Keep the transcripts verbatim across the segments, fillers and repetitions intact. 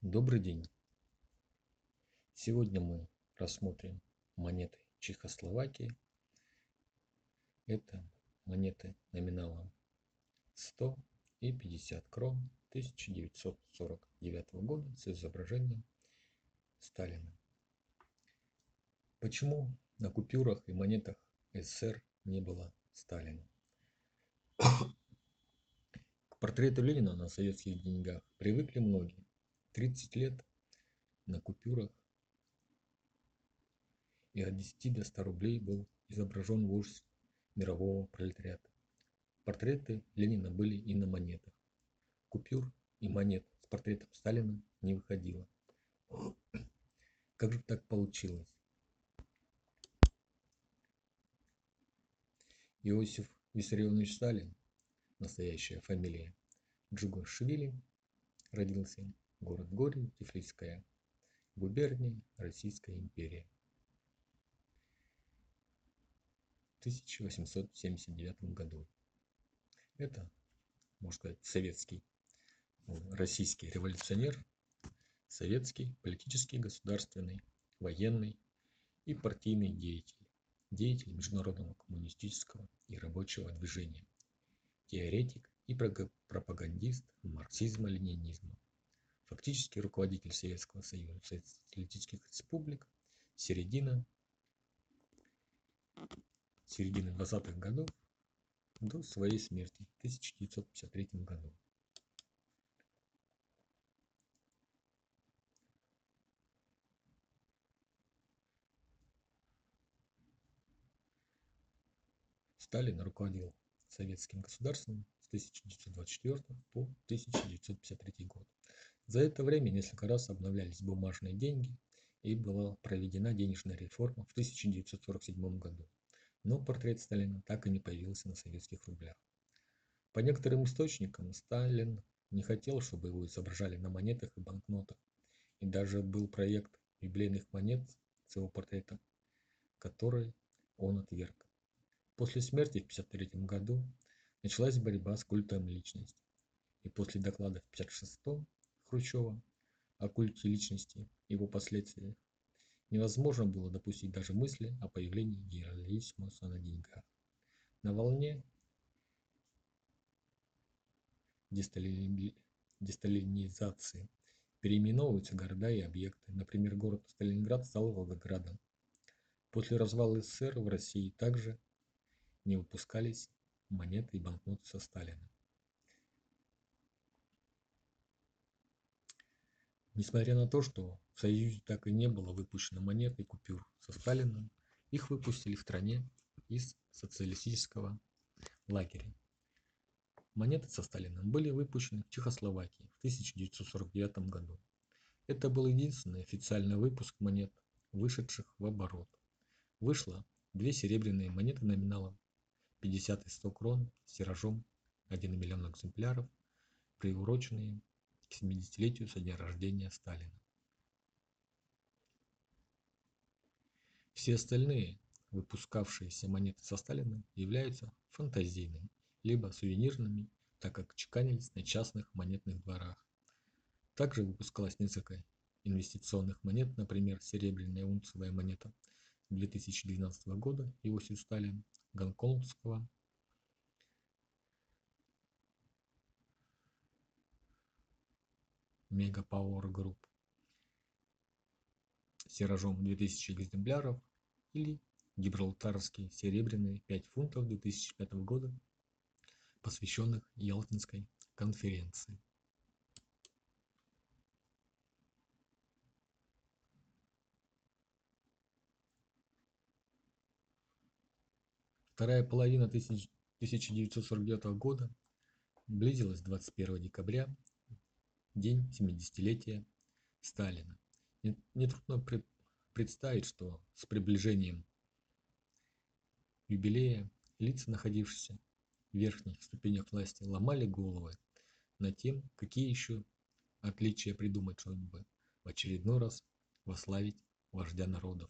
Добрый день! Сегодня мы рассмотрим монеты Чехословакии. Это монеты номиналом сто и пятьдесят крон тысяча девятьсот сорок девятого года с изображением Сталина. Почему на купюрах и монетах СССР не было Сталина? К портрету Ленина на советских деньгах привыкли многие. тридцать лет на купюрах и от десяти до ста рублей был изображен вождь мирового пролетариата. Портреты Ленина были и на монетах. Купюр и монет с портретом Сталина не выходило. Как же так получилось? Иосиф Виссарионович Сталин, настоящая фамилия Джугашвили, родился город Гори, Тифлисская губерния, Российская империя, в тысяча восемьсот семьдесят девятом году. Это, можно сказать, советский, российский революционер, советский политический, государственный, военный и партийный деятель, деятель международного коммунистического и рабочего движения, теоретик и пропагандист марксизма-ленинизма, фактически руководитель Советского Союза социалистических республик середины, середины двадцатых годов до своей смерти в тысяча девятьсот пятьдесят третьем году. Сталин руководил советским государством с тысяча девятьсот двадцать четвёртого по тысяча девятьсот пятьдесят третий год. За это время несколько раз обновлялись бумажные деньги и была проведена денежная реформа в тысяча девятьсот сорок седьмом году. Но портрет Сталина так и не появился на советских рублях. По некоторым источникам, Сталин не хотел, чтобы его изображали на монетах и банкнотах. И даже был проект юбилейных монет с его портретом, который он отверг. После смерти в тысяча девятьсот пятьдесят третьем году началась борьба с культом личности. И после доклада в тысяча девятьсот пятьдесят шестом Хрущева о культе личности и его последствиях невозможно было допустить даже мысли о появлении генералиссимуса на деньгах. На волне десталинизации переименовываются города и объекты. Например, город Сталинград стал Волгоградом. После развала СССР в России также не выпускались монеты и банкноты со Сталиным. Несмотря на то, что в Союзе так и не было выпущено монет и купюр со Сталиным, их выпустили в стране из социалистического лагеря. Монеты со Сталиным были выпущены в Чехословакии в тысяча девятьсот сорок девятом году. Это был единственный официальный выпуск монет, вышедших в оборот. Вышло две серебряные монеты номиналом пятьдесят и сто крон с тиражом один миллион экземпляров, приуроченные к семидесятилетию со дня рождения Сталина. Все остальные выпускавшиеся монеты со Сталиным являются фантазийными, либо сувенирными, так как чеканились на частных монетных дворах. Также выпускалось несколько инвестиционных монет, например, серебряная унциевая монета две тысячи двенадцатого года Иосиф Сталин, гонконгского Mega Power Group с тиражом две тысячи экземпляров или гибралтарские серебряные пять фунтов две тысячи пятого года, посвященных Ялтинской конференции. Вторая половина тысяча девятьсот сорок девятого года близилась двадцать первого декабря, день семидесятилетия Сталина. Нетрудно представить, что с приближением юбилея лица, находившиеся в верхних ступенях власти, ломали головы над тем, какие еще отличия придумать, чтобы в очередной раз восславить вождя народов.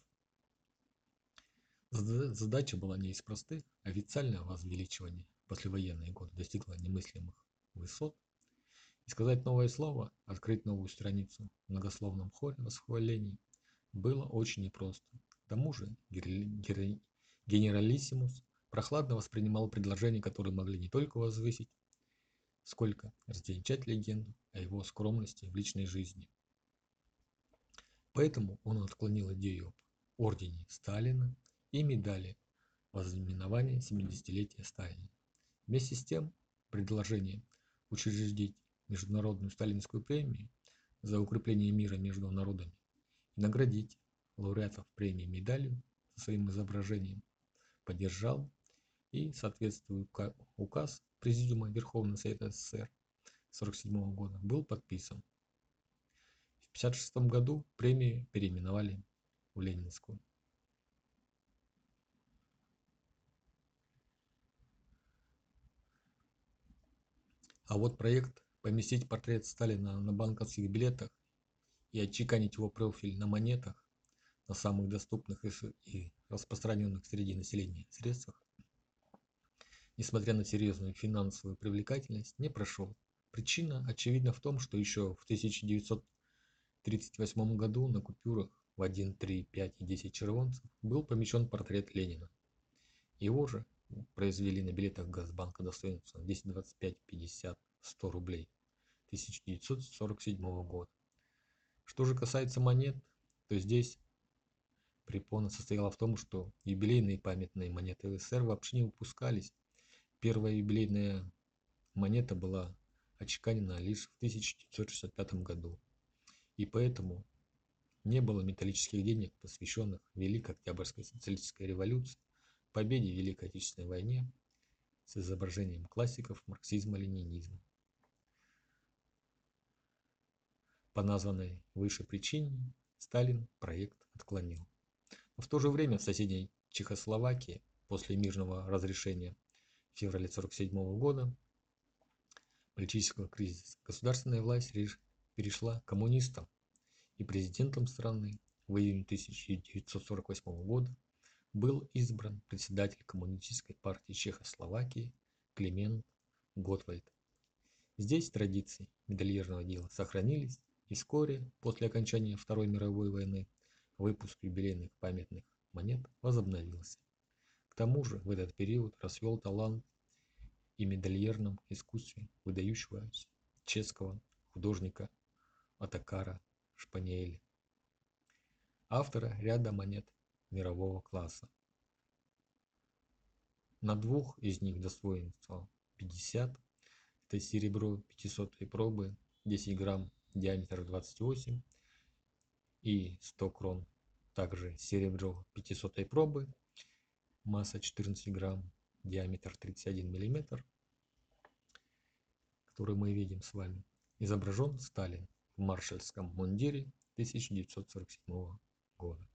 Задача была не из простых. Официальное возвеличивание в послевоенные годы достигло немыслимых высот, И сказать новое слово, открыть новую страницу в многословном хоре восхвалений было очень непросто. К тому же генералиссимус прохладно воспринимал предложения, которые могли не только возвысить, сколько развенчать легенду о его скромности в личной жизни. Поэтому он отклонил идею об ордене Сталина и медали вознаменования семидесятилетия Сталина. Вместе с тем, предложение учредить Международную Сталинскую премию за укрепление мира между народами и наградить лауреатов премии медалью со своим изображением поддержал и соответствующий указ Президиума Верховного Совета СССР сорок седьмого года был подписан. В пятьдесят шестом году премию переименовали в Ленинскую. А вот проект поместить портрет Сталина на банковских билетах и отчеканить его профиль на монетах на самых доступных и распространенных среди населения средствах, несмотря на серьезную финансовую привлекательность, не прошел. Причина очевидна в том, что еще в тысяча девятьсот тридцать восьмом году на купюрах в один, три, пять и десять червонцев был помещен портрет Ленина. Его же произвели на билетах Газбанка достоинством десять, двадцать пять, пятьдесят, сто рублей тысяча девятьсот сорок седьмого года. Что же касается монет, то здесь препона состояла в том, что юбилейные памятные монеты СССР вообще не выпускались. Первая юбилейная монета была отчеканена лишь в тысяча девятьсот шестьдесят пятом году, и поэтому не было металлических денег, посвященных Великой Октябрьской социалистической революции, победе в Великой Отечественной войне с изображением классиков марксизма-ленинизма. По названной выше причине Сталин проект отклонил. Но в то же время в соседней Чехословакии после мирного разрешения в феврале сорок седьмого года политического кризиса государственная власть перешла к коммунистам, и президентом страны в июне тысяча девятьсот сорок восьмого года был избран председатель Коммунистической партии Чехословакии Климент Готвальд. Здесь традиции медальерного дела сохранились, и вскоре после окончания Второй мировой войны выпуск юбилейных памятных монет возобновился. К тому же в этот период расцвел талант и медальерном искусстве выдающегося чешского художника Отакара Шпаниэля, автора ряда монет мирового класса. На двух из них достоинство пятьдесят, это серебро пятисотой пробы, десять грамм, диаметр двадцать восемь, и сто крон, также серебро пятисотой пробы, масса четырнадцать грамм, диаметр тридцать один миллиметр, который мы видим с вами. Изображен Сталин в маршальском мундире тысяча девятьсот сорок седьмого года.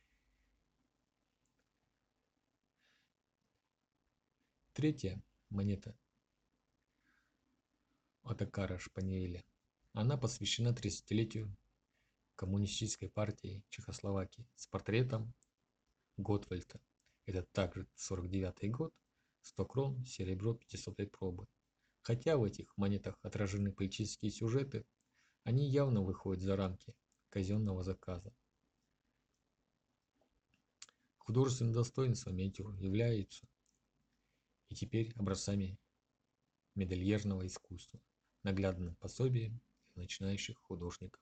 Третья монета Отакара Шпаниэля. Она посвящена тридцатилетию Коммунистической партии Чехословакии с портретом Готвальда. Это также сорок девятый год, сто крон, серебро пятисотой пробы. Хотя в этих монетах отражены политические сюжеты, они явно выходят за рамки казенного заказа. Художественным достоинством эти являются и теперь образцами медальерного искусства, наглядным пособием для начинающих художников.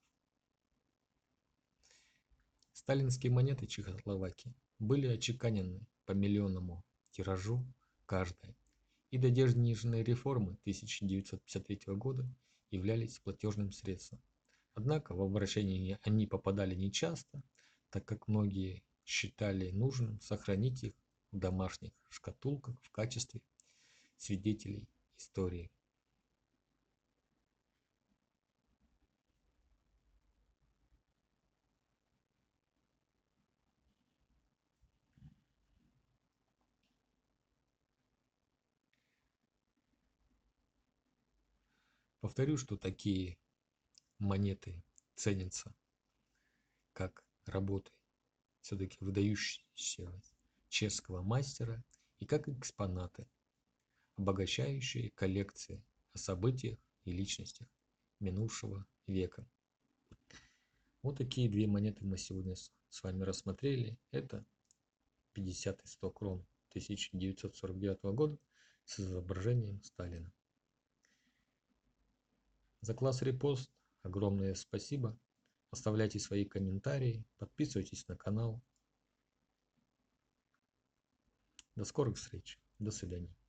Сталинские монеты Чехословакии были отчеканены по миллионному тиражу каждая, и до денежной реформы тысяча девятьсот пятьдесят третьего года являлись платежным средством. Однако в обращение они попадали нечасто, так как многие считали нужным сохранить их в домашних шкатулках в качестве свидетелей истории. Повторю, что такие монеты ценятся как работы все-таки выдающегося чешского мастера и как экспонаты, обогащающие коллекции о событиях и личностях минувшего века. Вот такие две монеты мы сегодня с вами рассмотрели. Это пятьдесят и сто крон тысяча девятьсот сорок девятого года с изображением Сталина. За класс репост огромное спасибо. Оставляйте свои комментарии, подписывайтесь на канал. До скорых встреч. До свидания.